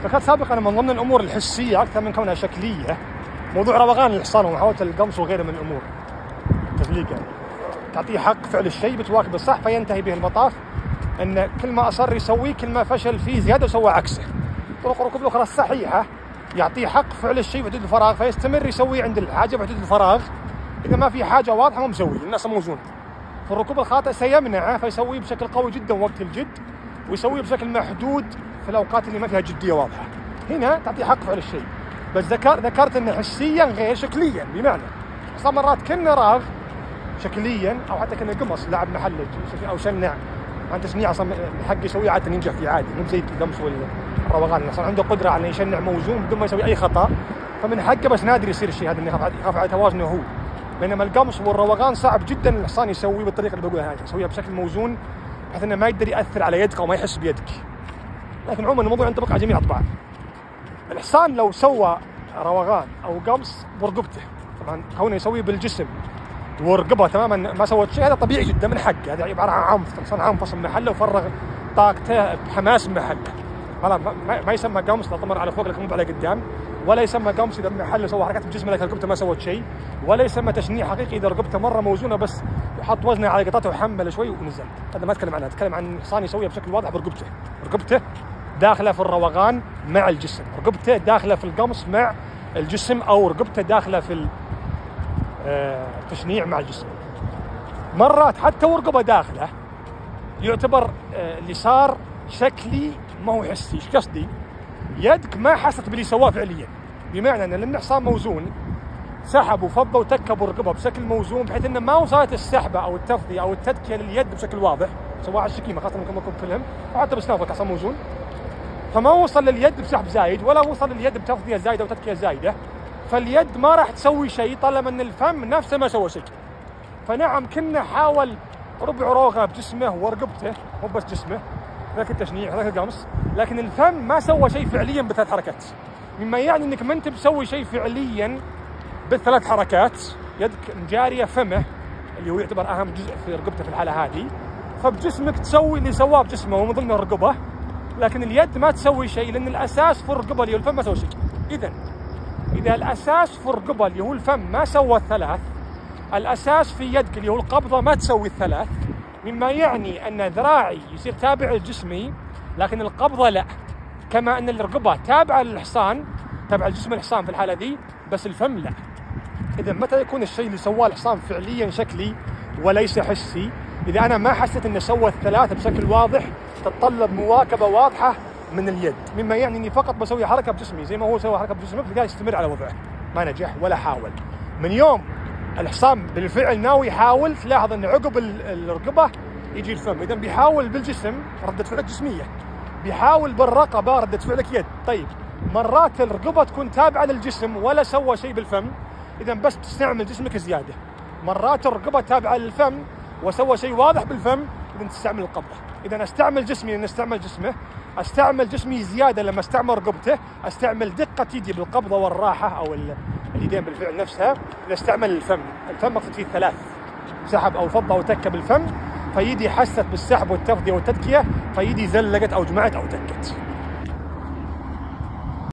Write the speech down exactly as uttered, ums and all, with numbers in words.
ذكرت سابقا من ضمن الامور الحسيه اكثر من كونها شكليه موضوع روغان الحصان ومحاوله القمص وغيره من الامور التفليق، يعني تعطيه حق فعل الشيء بتواكب الصح فينتهي به المطاف ان كل ما اصر يسويه كل ما فشل فيه زياده وسوى عكسه. طرق الركوب الاخرى الصحيحه يعطيه حق فعل الشيء بحدود الفراغ فيستمر يسويه عند الحاجه بحدود الفراغ، اذا ما في حاجه واضحه مو مسوي الناس موزون. في الركوب الخاطئ سيمنعه فيسويه بشكل قوي جدا وقت الجد ويسويه بشكل محدود في الاوقات اللي ما فيها جديه واضحه. هنا تعطيه حق فعل الشيء، بس ذكر ذكرت انه حسيا غير شكليا، بمعنى اصلا مرات كنا راغ شكليا او حتى كنا قمص لاعب محلج او شنع عن تشنيع اصلا الحق يسويه عاده ينجح فيه عادي، مو زي القمص والروغان اصلا عنده قدره على يشنع موزون بدون ما يسوي اي خطا، فمن حقه بس نادر يصير الشيء هذا انه يخاف على توازنه هو. بينما القمص والروغان صعب جدا الحصان يسويه بالطريقه اللي بقولها هذه، يسويها بشكل موزون بحيث انه ما يقدر ياثر على يدك او ما يحس بيدك. لكن عموما الموضوع ينطبق على جميع الاطباع. الحصان لو سوى روغان او قمص برقبته، طبعا كونه يسويه بالجسم ورقبه تماما ما سوت شيء هذا طبيعي جدا من حقه، هذا عباره عن عنف، الحصان عنف من محله وفرغ طاقته بحماس من محله. خلاص ما يسمى قمص لو طمر على فوق لكن مو على قدام، ولا يسمى قمص اذا محله سوى حركات بجسمه لكن رقبته ما سوت شيء، ولا يسمى تشنيع حقيقي اذا رقبته مره موزونه بس وحط وزنه على قطعته وحمل شوي ونزل. هذا ما اتكلم عنه، اتكلم عن حصان يسويها بشكل واضح برقبته، رقبته داخله في الروغان مع الجسم، رقبته داخله في القمص مع الجسم، او رقبته داخله في التشنيع مع الجسم. مرات حتى ورقبه داخله يعتبر اللي صار شكلي ما هو حسي. ايش قصدي؟ يدك ما حست باللي سواه فعليا، بمعنى ان لما حصان موزون سحب وفض وتكب ورقبه بشكل موزون بحيث انه ما وصلت السحبه او التفضيه او التدكيه لليد بشكل واضح، سواها على الشكيمه خاصه ممكن يكون فيلم وحتى بسنافك حصان موزون، فما وصل لليد بسحب زايد ولا وصل لليد بتفضيه زايده وتدكيه زايده، فاليد ما راح تسوي شيء طالما ان الفم نفسه ما سوى شيء. فنعم كنا حاول ربع روغه بجسمه ورقبته مو بس جسمه ذاك التشنيع ذاك القمص، لكن الفم ما سوى شيء فعليا بثلاث حركات، مما يعني انك ما انت بسوي شيء فعليا بالثلاث حركات. يدك مجاريه فمه اللي هو يعتبر اهم جزء في رقبته في الحاله هذه، فبجسمك تسوي اللي سواه بجسمه ومن ضمن الرقبه، لكن اليد ما تسوي شيء لان الاساس في الرقبه اللي هو الفم ما سوى شيء. اذا اذا الاساس في الرقبه اللي هو الفم ما سوى الثلاث، الاساس في يدك اللي هو القبضه ما تسوي الثلاث، مما يعني ان ذراعي يصير تابع لجسمي لكن القبضه لا، كما ان الرقبه تابعه للحصان تابعه لجسم الحصان في الحاله ذي بس الفم لا. اذا متى يكون الشيء اللي سواه الحصان فعليا شكلي وليس حسي؟ اذا انا ما حسيت انه سوى الثلاثه بشكل واضح تتطلب مواكبه واضحه من اليد، مما يعني اني فقط بسوي حركه بجسمي زي ما هو سوى حركه بجسمه فقال يستمر على وضعه ما نجح ولا حاول. من يوم الحصان بالفعل ناوي يحاول تلاحظ ان عقب الرقبه يجي الفم، اذا بيحاول بالجسم رده فعلك جسميه، بيحاول بالرقبه رده فعلك يد. طيب مرات الرقبه تكون تابعه للجسم ولا سوى شيء بالفم، اذا بس تستعمل جسمك زياده. مرات الرقبه تابعه للفم وسوى شيء واضح بالفم، اذا تستعمل القبضه. اذا استعمل جسمي لان استعمل جسمه، استعمل جسمي زياده لما استعمل رقبته، استعمل دقه يدي بالقبضه والراحه او اليدين بالفعل نفسها، نستعمل الفم. الفم مقصود فيه الثلاث، سحب او فض او تكه بالفم، فيدي حست بالسحب والتفضيه والتدكيه، فيدي زلقت او جمعت او تكت.